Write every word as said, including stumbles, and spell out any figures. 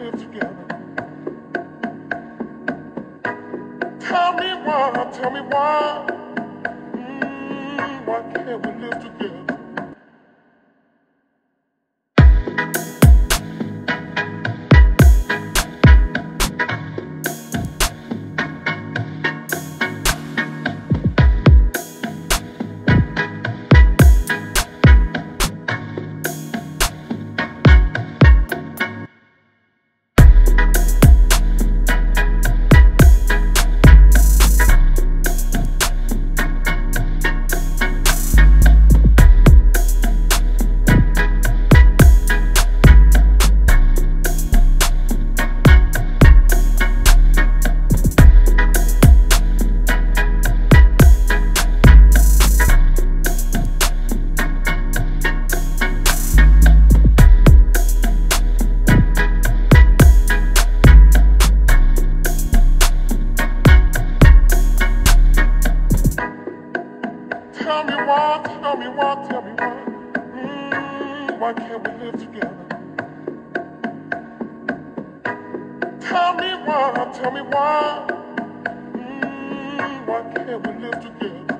live together? Tell me why, tell me why. Mm, why can't we live together? Tell me why, tell me why, tell me why. Mm, why can't we live together? Tell me why, tell me why. Mm, why can't we live together?